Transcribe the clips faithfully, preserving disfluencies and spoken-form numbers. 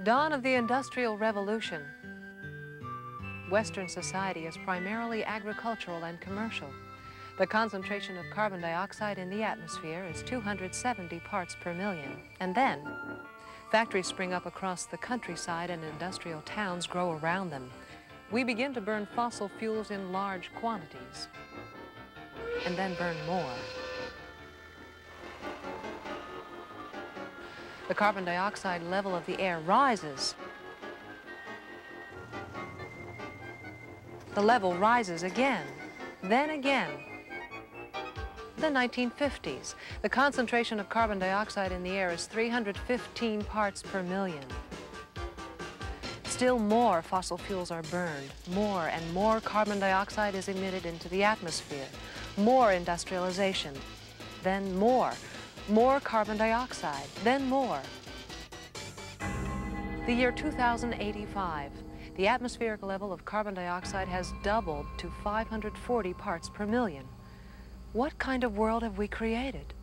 Dawn of the Industrial Revolution. Western society is primarily agricultural and commercial. The concentration of carbon dioxide in the atmosphere is two hundred seventy parts per million. And then, factories spring up across the countryside and industrial towns grow around them. We begin to burn fossil fuels in large quantities, and then burn more. The carbon dioxide level of the air rises. The level rises again, then again. The nineteen fifties, the concentration of carbon dioxide in the air is three hundred fifteen parts per million. Still more fossil fuels are burned. More and more carbon dioxide is emitted into the atmosphere. More industrialization, then more. More carbon dioxide, then more. The year two thousand eighty-five, the atmospheric level of carbon dioxide has doubled to five hundred forty parts per million. What kind of world have we created?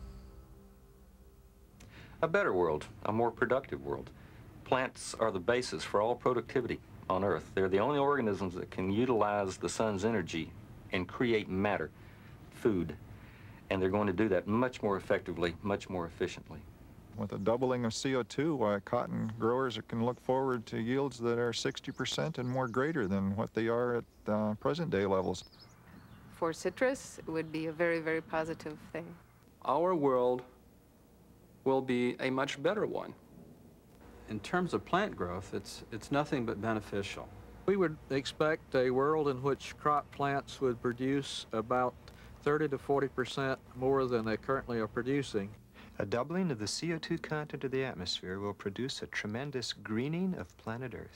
A better world, a more productive world. Plants are the basis for all productivity on Earth. They're the only organisms that can utilize the sun's energy and create matter, food. And they're going to do that much more effectively, much more efficiently. With a doubling of C O two, uh, cotton growers can look forward to yields that are sixty percent and more greater than what they are at uh, present-day levels. For citrus, it would be a very, very positive thing. Our world will be a much better one. In terms of plant growth, it's, it's nothing but beneficial. We would expect a world in which crop plants would produce about thirty to forty percent more than they currently are producing. A doubling of the C O two content of the atmosphere will produce a tremendous greening of planet Earth.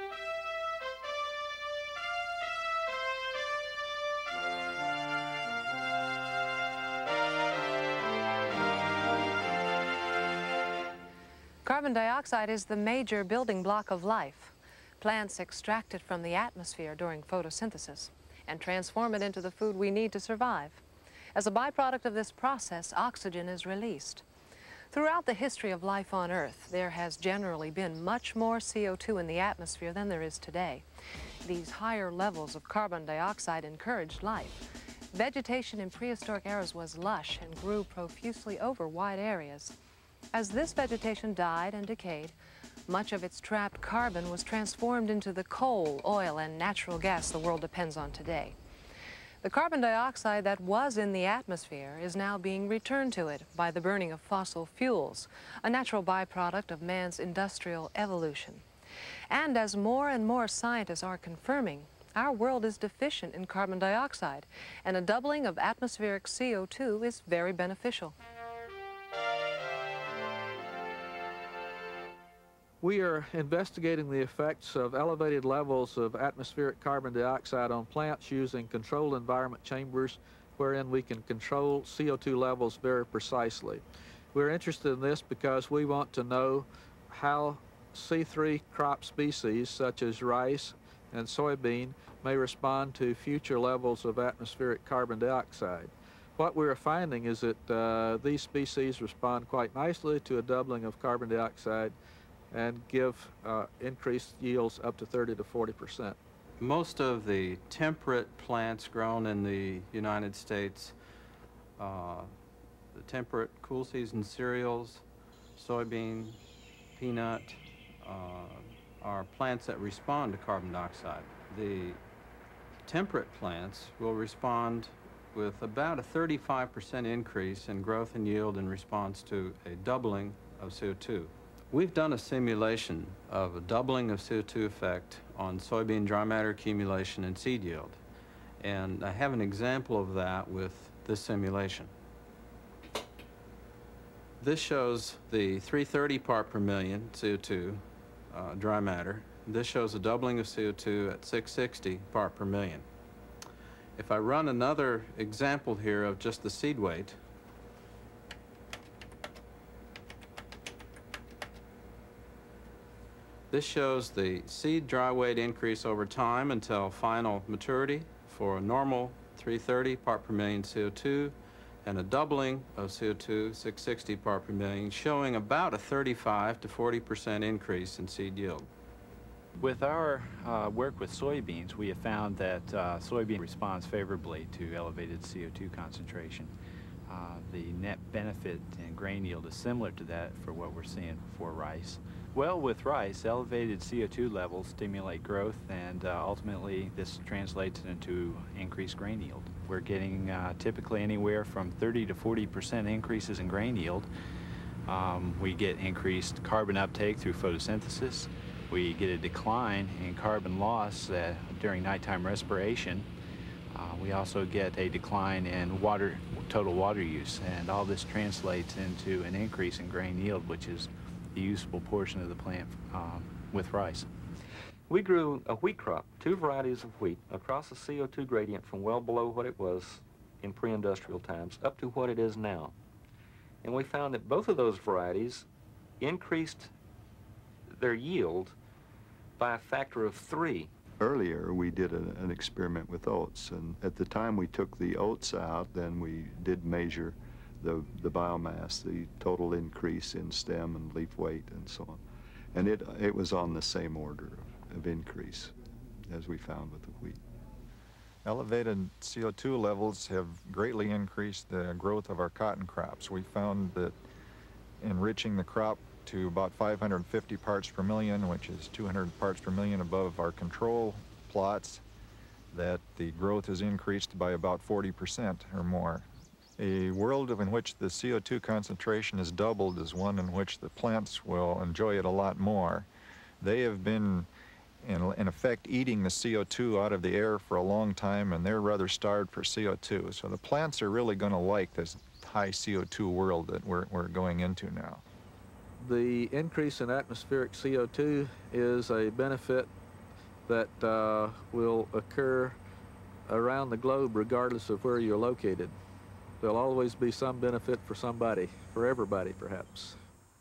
Carbon dioxide is the major building block of life. Plants extract it from the atmosphere during photosynthesis and transform it into the food we need to survive. As a byproduct of this process, oxygen is released. Throughout the history of life on Earth, there has generally been much more C O two in the atmosphere than there is today. These higher levels of carbon dioxide encouraged life. Vegetation in prehistoric eras was lush and grew profusely over wide areas. As this vegetation died and decayed, much of its trapped carbon was transformed into the coal, oil, and natural gas the world depends on today. The carbon dioxide that was in the atmosphere is now being returned to it by the burning of fossil fuels, a natural byproduct of man's industrial evolution. And as more and more scientists are confirming, our world is deficient in carbon dioxide, and a doubling of atmospheric C O two is very beneficial. We are investigating the effects of elevated levels of atmospheric carbon dioxide on plants using controlled environment chambers wherein we can control C O two levels very precisely. We're interested in this because we want to know how C three crop species such as rice and soybean may respond to future levels of atmospheric carbon dioxide. What we're finding is that uh, these species respond quite nicely to a doubling of carbon dioxide and give uh, increased yields up to thirty to forty percent. Most of the temperate plants grown in the United States, uh, the temperate cool season cereals, soybean, peanut, uh, are plants that respond to carbon dioxide. The temperate plants will respond with about a thirty-five percent increase in growth and yield in response to a doubling of C O two. We've done a simulation of a doubling of C O two effect on soybean dry matter accumulation and seed yield. And I have an example of that with this simulation. This shows the three hundred thirty part per million C O two uh, dry matter. This shows a doubling of C O two at six hundred sixty part per million. If I run another example here of just the seed weight, this shows the seed dry weight increase over time until final maturity for a normal three hundred thirty part per million C O two. and a doubling of C O two, six hundred sixty part per million, showing about a thirty-five to forty percent increase in seed yield. With our uh, work with soybeans, we have found that uh, soybean responds favorably to elevated C O two concentration. Uh, the net benefit in grain yield is similar to that for what we're seeing for rice. Well, with rice, elevated C O two levels stimulate growth, and uh, ultimately this translates into increased grain yield. We're getting uh, typically anywhere from thirty to forty percent increases in grain yield. Um, we get increased carbon uptake through photosynthesis. We get a decline in carbon loss uh, during nighttime respiration. Uh, we also get a decline in water, total water use, and all this translates into an increase in grain yield, which is the usable portion of the plant um, with rice. We grew a wheat crop, two varieties of wheat, across a C O two gradient from well below what it was in pre-industrial times up to what it is now. And we found that both of those varieties increased their yield by a factor of three. Earlier, we did a, an experiment with oats, and at the time we took the oats out, then we did measure the, the biomass, the total increase in stem and leaf weight and so on. And it, it was on the same order of, of increase as we found with the wheat. Elevated C O two levels have greatly increased the growth of our cotton crops. We found that enriching the crop to about five hundred fifty parts per million, which is two hundred parts per million above our control plots, that the growth has increased by about forty percent or more. A world in which the C O two concentration is doubled is one in which the plants will enjoy it a lot more. They have been, in, in effect, eating the C O two out of the air for a long time, and they're rather starved for C O two. So the plants are really going to like this high C O two world that we're, we're going into now. The increase in atmospheric C O two is a benefit that uh, will occur around the globe regardless of where you're located. There'll always be some benefit for somebody, for everybody perhaps.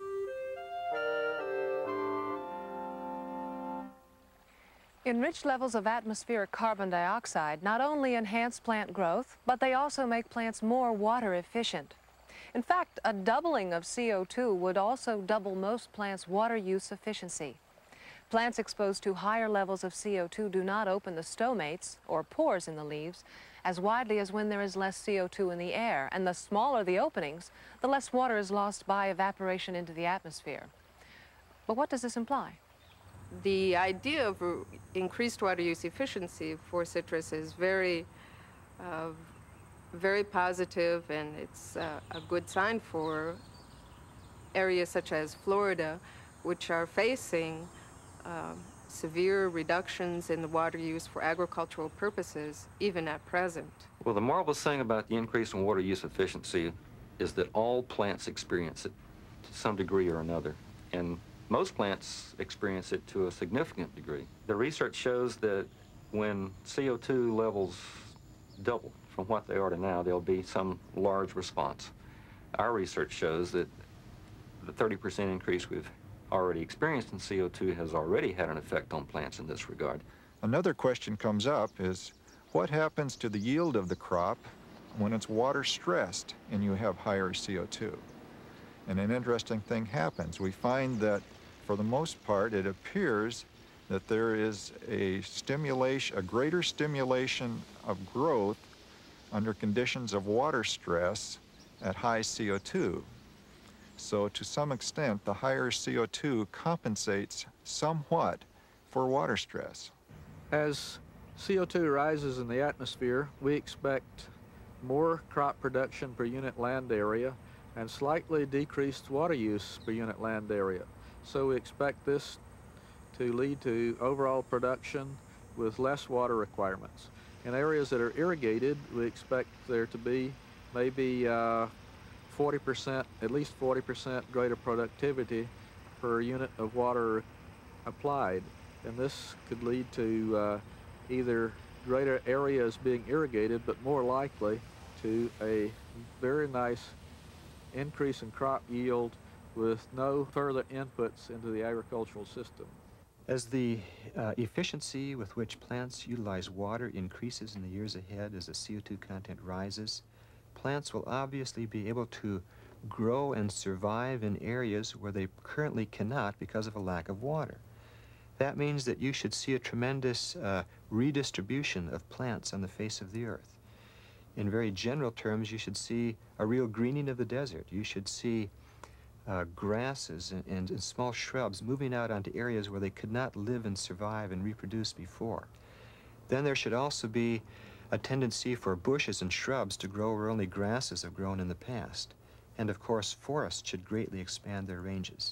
Enriched levels of atmospheric carbon dioxide not only enhance plant growth, but they also make plants more water efficient. In fact, a doubling of C O two would also double most plants' water use efficiency. Plants exposed to higher levels of C O two do not open the stomates, or pores in the leaves, as widely as when there is less C O two in the air, and the smaller the openings, the less water is lost by evaporation into the atmosphere. But what does this imply? The idea of uh, increased water use efficiency for citrus is very, uh, very positive, and it's uh, a good sign for areas such as Florida, which are facing uh, severe reductions in the water use for agricultural purposes, even at present. Well, the marvelous thing about the increase in water use efficiency is that all plants experience it to some degree or another. And most plants experience it to a significant degree. The research shows that when C O two levels double from what they are to now, there'll be some large response. Our research shows that the thirty percent increase we've already experienced in C O two has already had an effect on plants in this regard. Another question comes up is, what happens to the yield of the crop when it's water stressed and you have higher C O two? And an interesting thing happens. We find that for the most part, it appears that there is a stimulation, a greater stimulation of growth under conditions of water stress at high C O two. So to some extent, the higher C O two compensates somewhat for water stress. As C O two rises in the atmosphere, we expect more crop production per unit land area and slightly decreased water use per unit land area. So we expect this to lead to overall production with less water requirements. In areas that are irrigated, we expect there to be maybe uh, forty percent, at least forty percent greater productivity per unit of water applied. And this could lead to uh, either greater areas being irrigated, but more likely to a very nice increase in crop yield with no further inputs into the agricultural system. As the uh, efficiency with which plants utilize water increases in the years ahead as the C O two content rises, plants will obviously be able to grow and survive in areas where they currently cannot because of a lack of water. That means that you should see a tremendous uh, redistribution of plants on the face of the earth. In very general terms, you should see a real greening of the desert. You should see uh, grasses and, and, and small shrubs moving out onto areas where they could not live and survive and reproduce before. Then there should also be a tendency for bushes and shrubs to grow where only grasses have grown in the past. And of course, forests should greatly expand their ranges.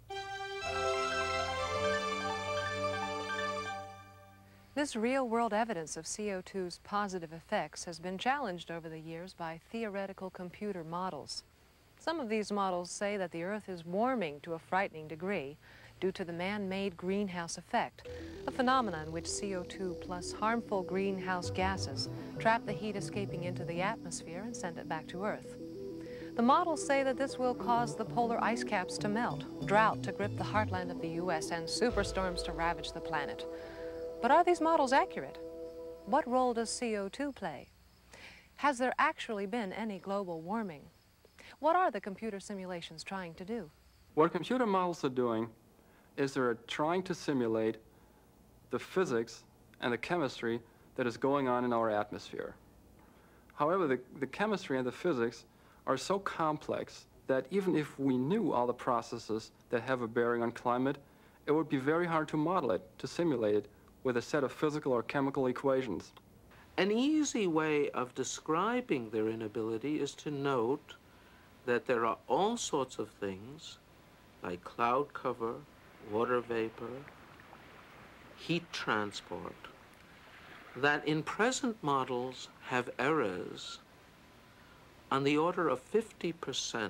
This real-world evidence of C O two's positive effects has been challenged over the years by theoretical computer models. Some of these models say that the Earth is warming to a frightening degree due to the man-made greenhouse effect, a phenomenon in which C O two plus harmful greenhouse gases trap the heat escaping into the atmosphere and send it back to Earth. The models say that this will cause the polar ice caps to melt, drought to grip the heartland of the U S, and superstorms to ravage the planet. But are these models accurate? What role does C O two play? Has there actually been any global warming? What are the computer simulations trying to do? What computer models are doing is they're trying to simulate the physics and the chemistry that is going on in our atmosphere. However, the, the chemistry and the physics are so complex that even if we knew all the processes that have a bearing on climate, it would be very hard to model it, to simulate it, with a set of physical or chemical equations. An easy way of describing their inability is to note that there are all sorts of things like cloud cover, water vapor, heat transport, that in present models have errors on the order of fifty percent,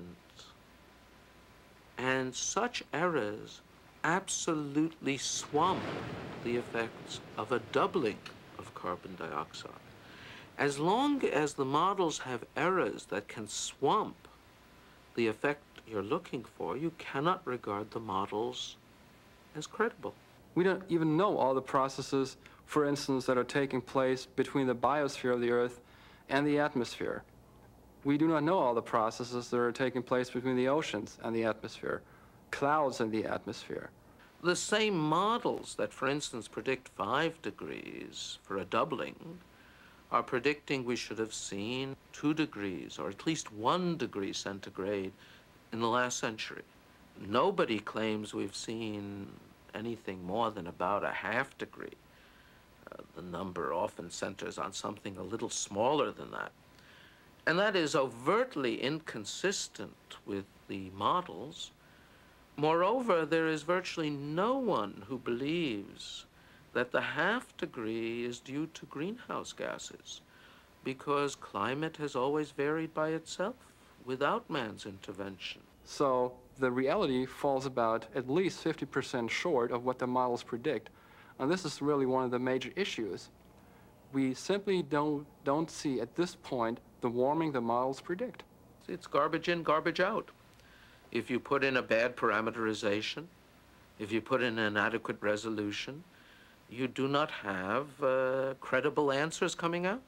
and such errors absolutely swamp the effects of a doubling of carbon dioxide. As long as the models have errors that can swamp the effect you're looking for, you cannot regard the models as credible. We don't even know all the processes, for instance, that are taking place between the biosphere of the Earth and the atmosphere. We do not know all the processes that are taking place between the oceans and the atmosphere, clouds and the atmosphere. The same models that, for instance, predict five degrees for a doubling are predicting we should have seen two degrees or at least one degree centigrade in the last century. Nobody claims we've seen anything more than about a half degree. Uh, the number often centers on something a little smaller than that. And that is overtly inconsistent with the models. Moreover, there is virtually no one who believes that the half degree is due to greenhouse gases, because climate has always varied by itself without man's intervention. So the reality falls about at least fifty percent short of what the models predict. And this is really one of the major issues. We simply don't, don't see at this point the warming the models predict. It's garbage in, garbage out. If you put in a bad parameterization, if you put in an inadequate resolution, you do not have uh, credible answers coming out.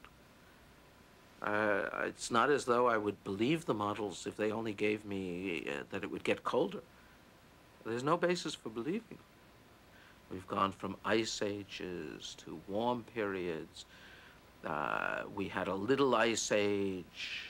Uh, it's not as though I would believe the models if they only gave me uh, that it would get colder. There's no basis for believing. We've gone from ice ages to warm periods. Uh, we had a little ice age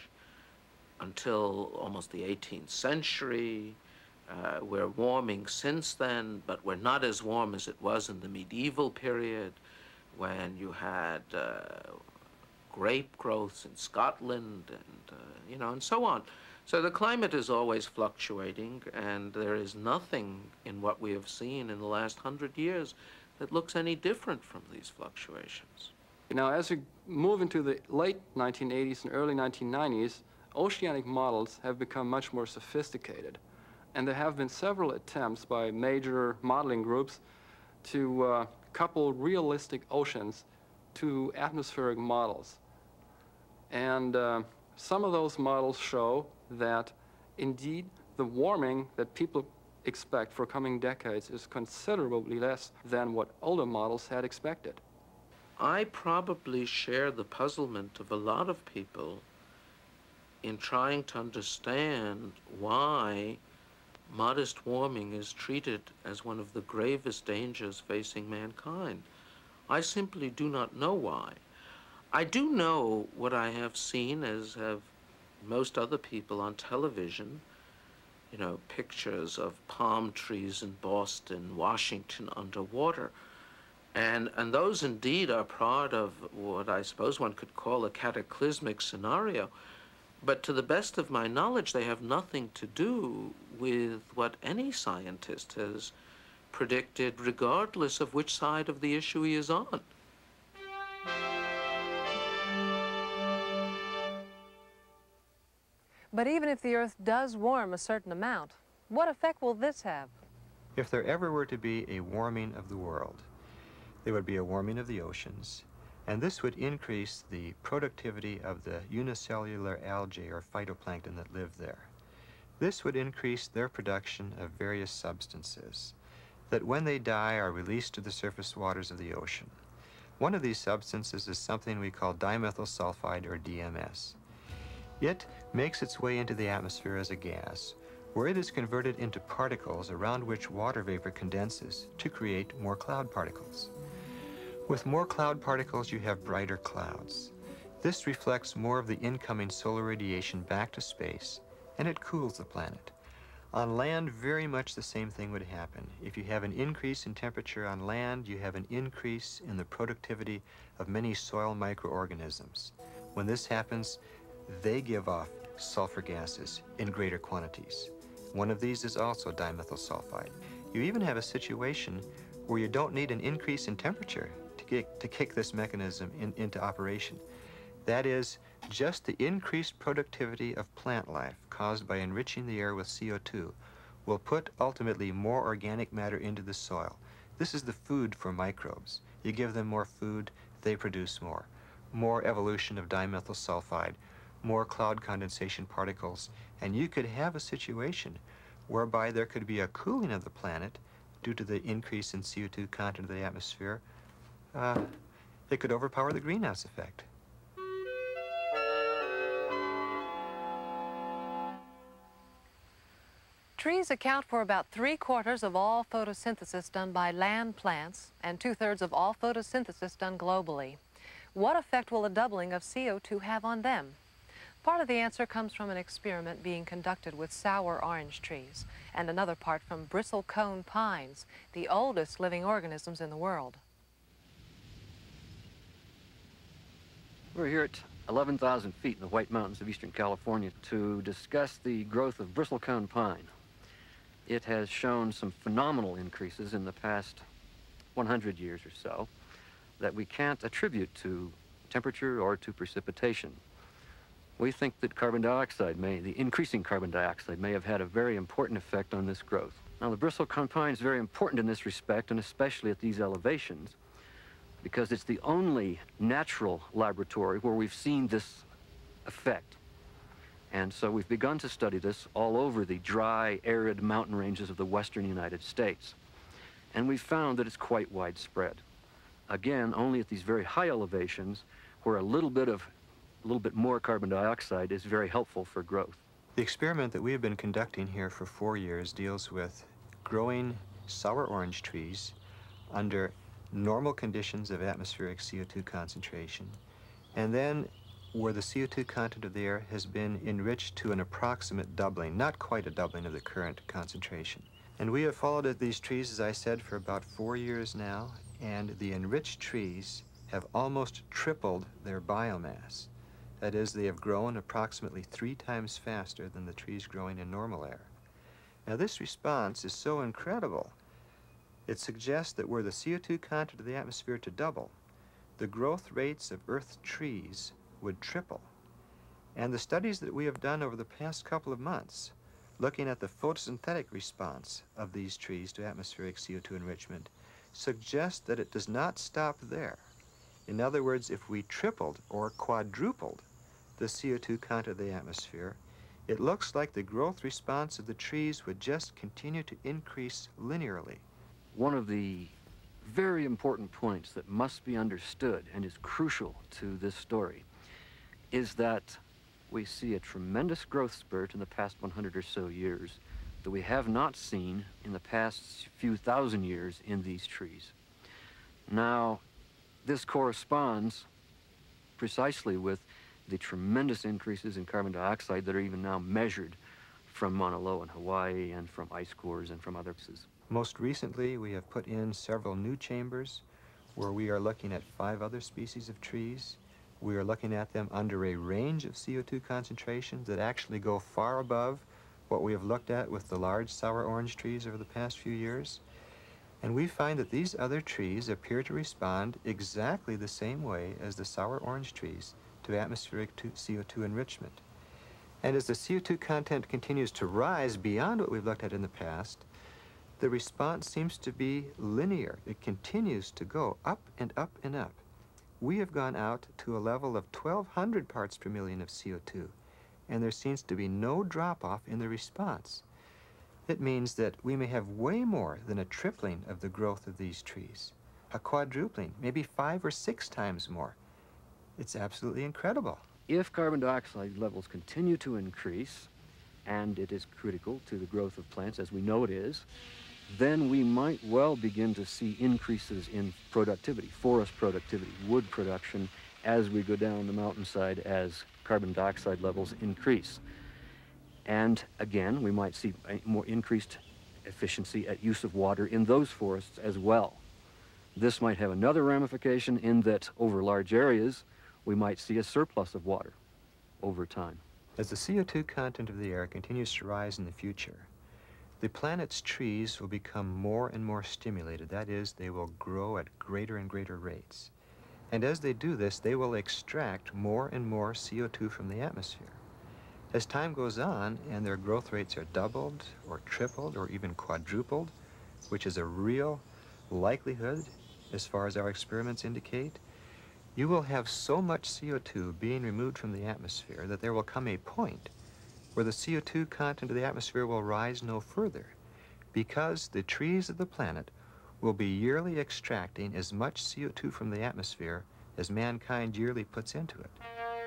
until almost the eighteenth century. Uh, we're warming since then, but we're not as warm as it was in the medieval period when you had uh, grape growths in Scotland and, uh, you know, and so on. So the climate is always fluctuating, and there is nothing in what we have seen in the last hundred years that looks any different from these fluctuations. Now, as we move into the late nineteen eighties and early nineteen nineties, oceanic models have become much more sophisticated. And there have been several attempts by major modeling groups to uh, couple realistic oceans to atmospheric models. And uh, some of those models show that, indeed, the warming that people expect for coming decades is considerably less than what older models had expected. I probably share the puzzlement of a lot of people in trying to understand why modest warming is treated as one of the gravest dangers facing mankind. I simply do not know why. I do know what I have seen, as have most other people on television, you know, pictures of palm trees in Boston, Washington underwater. And, and those indeed are part of what I suppose one could call a cataclysmic scenario. But to the best of my knowledge, they have nothing to do with what any scientist has predicted, regardless of which side of the issue he is on. But even if the Earth does warm a certain amount, what effect will this have? If there ever were to be a warming of the world, there would be a warming of the oceans, and this would increase the productivity of the unicellular algae or phytoplankton that live there. This would increase their production of various substances that, when they die, are released to the surface waters of the ocean. One of these substances is something we call dimethyl sulfide, or D M S. It makes its way into the atmosphere as a gas, where it is converted into particles around which water vapor condenses to create more cloud particles. With more cloud particles, you have brighter clouds. This reflects more of the incoming solar radiation back to space, and it cools the planet. On land, very much the same thing would happen. If you have an increase in temperature on land, you have an increase in the productivity of many soil microorganisms. When this happens, they give off sulfur gases in greater quantities. One of these is also dimethyl sulfide. You even have a situation where you don't need an increase in temperature to, get, to kick this mechanism in, into operation. That is, just the increased productivity of plant life caused by enriching the air with C O two will put ultimately more organic matter into the soil. This is the food for microbes. You give them more food, they produce more. More evolution of dimethyl sulfide, more cloud condensation particles, and you could have a situation whereby there could be a cooling of the planet due to the increase in C O two content of the atmosphere. Uh, it could overpower the greenhouse effect. Trees account for about three-quarters of all photosynthesis done by land plants and two-thirds of all photosynthesis done globally. What effect will a doubling of C O two have on them? Part of the answer comes from an experiment being conducted with sour orange trees, and another part from bristlecone pines, the oldest living organisms in the world. We're here at eleven thousand feet in the White Mountains of eastern California to discuss the growth of bristlecone pine. It has shown some phenomenal increases in the past one hundred years or so that we can't attribute to temperature or to precipitation. We think that carbon dioxide may, the increasing carbon dioxide may have had a very important effect on this growth. Now, the bristlecone pine is very important in this respect, and especially at these elevations, because it's the only natural laboratory where we've seen this effect. And so we've begun to study this all over the dry, arid mountain ranges of the western United States. And we've found that it's quite widespread. Again, only at these very high elevations where a little bit of a little bit more carbon dioxide is very helpful for growth. The experiment that we have been conducting here for four years deals with growing sour orange trees under normal conditions of atmospheric C O two concentration, and then where the C O two content of the air has been enriched to an approximate doubling, not quite a doubling of the current concentration. And we have followed these trees, as I said, for about four years now, and the enriched trees have almost tripled their biomass. That is, they have grown approximately three times faster than the trees growing in normal air. Now, this response is so incredible. It suggests that were the C O two content of the atmosphere to double, the growth rates of Earth's trees would triple. And the studies that we have done over the past couple of months, looking at the photosynthetic response of these trees to atmospheric C O two enrichment, suggest that it does not stop there. In other words, if we tripled or quadrupled the C O two content of the atmosphere, it looks like the growth response of the trees would just continue to increase linearly. One of the very important points that must be understood and is crucial to this story is that we see a tremendous growth spurt in the past one hundred or so years that we have not seen in the past few thousand years in these trees. Now, this corresponds precisely with the tremendous increases in carbon dioxide that are even now measured from Mauna Loa in Hawaii and from ice cores and from other places. Most recently, we have put in several new chambers where we are looking at five other species of trees. We are looking at them under a range of C O two concentrations that actually go far above what we have looked at with the large sour orange trees over the past few years. And we find that these other trees appear to respond exactly the same way as the sour orange trees to atmospheric C O two enrichment. And as the C O two content continues to rise beyond what we've looked at in the past, the response seems to be linear. It continues to go up and up and up. We have gone out to a level of twelve hundred parts per million of C O two, and there seems to be no drop-off in the response. It means that we may have way more than a tripling of the growth of these trees, a quadrupling, maybe five or six times more. It's absolutely incredible. If carbon dioxide levels continue to increase, and it is critical to the growth of plants, as we know it is, then we might well begin to see increases in productivity, forest productivity, wood production, as we go down the mountainside as carbon dioxide levels increase. And again, we might see a more increased efficiency at use of water in those forests as well. This might have another ramification in that over large areas, we might see a surplus of water over time. As the C O two content of the air continues to rise in the future, the planet's trees will become more and more stimulated. That is, they will grow at greater and greater rates. And as they do this, they will extract more and more C O two from the atmosphere. As time goes on and their growth rates are doubled or tripled or even quadrupled, which is a real likelihood as far as our experiments indicate, you will have so much C O two being removed from the atmosphere that there will come a point where the C O two content of the atmosphere will rise no further, because the trees of the planet will be yearly extracting as much C O two from the atmosphere as mankind yearly puts into it.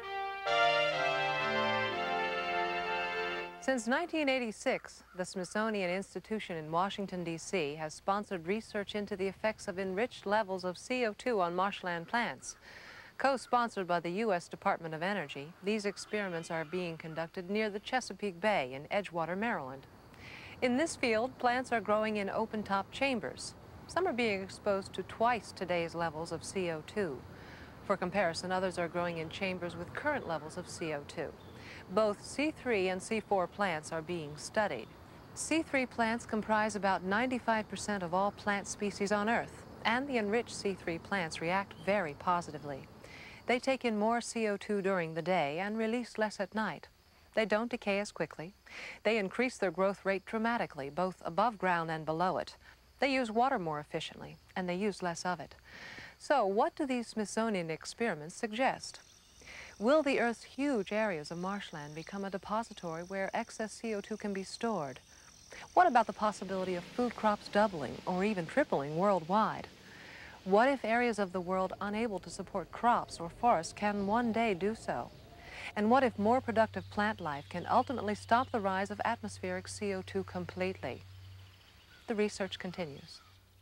Since nineteen eighty-six, the Smithsonian Institution in Washington, D C has sponsored research into the effects of enriched levels of C O two on marshland plants. Co-sponsored by the U S Department of Energy, these experiments are being conducted near the Chesapeake Bay in Edgewater, Maryland. In this field, plants are growing in open-top chambers. Some are being exposed to twice today's levels of C O two. For comparison, others are growing in chambers with current levels of C O two. Both C three and C four plants are being studied. C three plants comprise about ninety-five percent of all plant species on Earth, and the enriched C three plants react very positively. They take in more C O two during the day and release less at night. They don't decay as quickly. They increase their growth rate dramatically, both above ground and below it. They use water more efficiently, and they use less of it. So what do these Smithsonian experiments suggest? Will the Earth's huge areas of marshland become a depository where excess C O two can be stored? What about the possibility of food crops doubling or even tripling worldwide? What if areas of the world unable to support crops or forests can one day do so? And what if more productive plant life can ultimately stop the rise of atmospheric C O two completely? The research continues.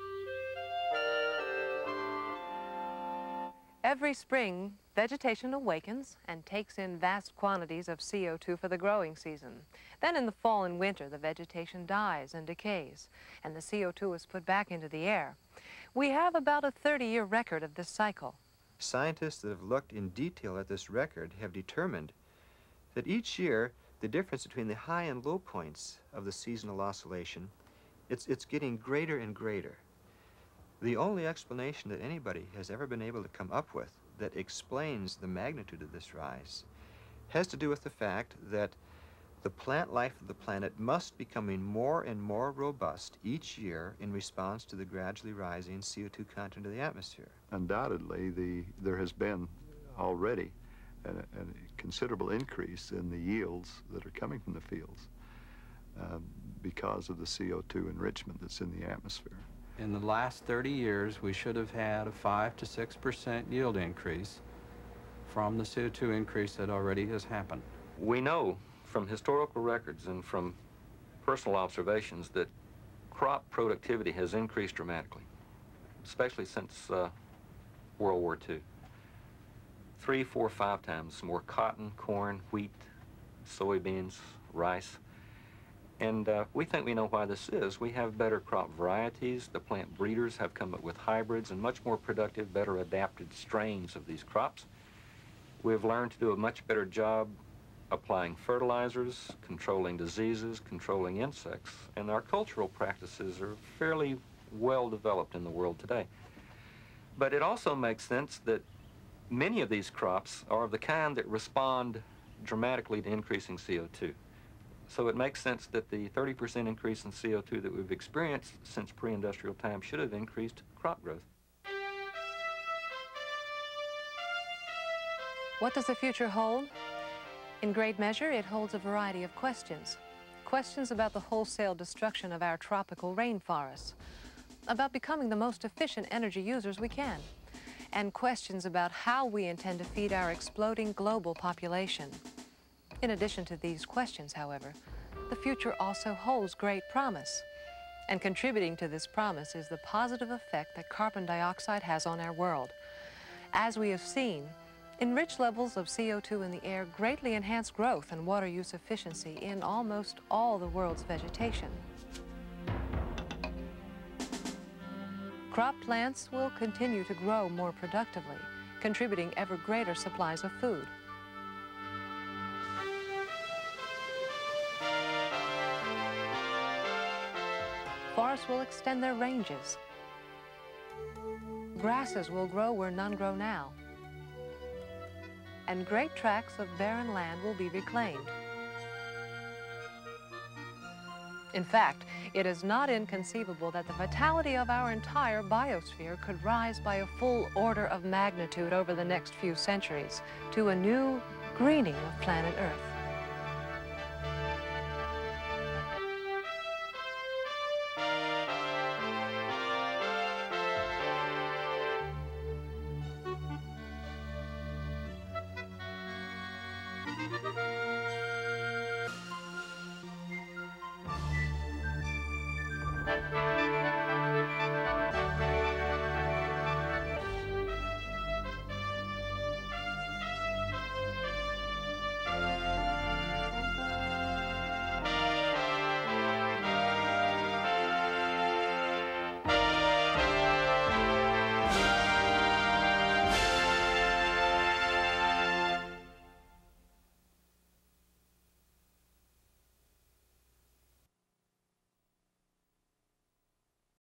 Every spring, vegetation awakens and takes in vast quantities of C O two for the growing season. Then in the fall and winter, the vegetation dies and decays, and the C O two is put back into the air. We have about a thirty-year record of this cycle. Scientists that have looked in detail at this record have determined that each year, the difference between the high and low points of the seasonal oscillation, it's, it's getting greater and greater. The only explanation that anybody has ever been able to come up with that explains the magnitude of this rise has to do with the fact that the plant life of the planet must be becoming more and more robust each year in response to the gradually rising C O two content of the atmosphere. Undoubtedly, the, there has been already a, a considerable increase in the yields that are coming from the fields uh, because of the C O two enrichment that's in the atmosphere. In the last thirty years, we should have had a five to six percent yield increase from the C O two increase that already has happened. We know from historical records and from personal observations that crop productivity has increased dramatically, especially since uh, World War Two. Three, four, five times more cotton, corn, wheat, soybeans, rice. And uh, we think we know why this is. We have better crop varieties. The plant breeders have come up with hybrids and much more productive, better adapted strains of these crops. We've learned to do a much better job applying fertilizers, controlling diseases, controlling insects, and our cultural practices are fairly well developed in the world today. But it also makes sense that many of these crops are of the kind that respond dramatically to increasing C O two. So it makes sense that the thirty percent increase in C O two that we've experienced since pre-industrial time should have increased crop growth. What does the future hold? In great measure, it holds a variety of questions. Questions about the wholesale destruction of our tropical rainforests, about becoming the most efficient energy users we can, and questions about how we intend to feed our exploding global population. In addition to these questions, however, the future also holds great promise. And contributing to this promise is the positive effect that carbon dioxide has on our world. As we have seen, enriched levels of C O two in the air greatly enhance growth and water use efficiency in almost all the world's vegetation. Crop plants will continue to grow more productively, contributing ever greater supplies of food. Forests will extend their ranges. Grasses will grow where none grow now. And great tracts of barren land will be reclaimed. In fact, it is not inconceivable that the vitality of our entire biosphere could rise by a full order of magnitude over the next few centuries to a new greening of planet Earth. Thank you.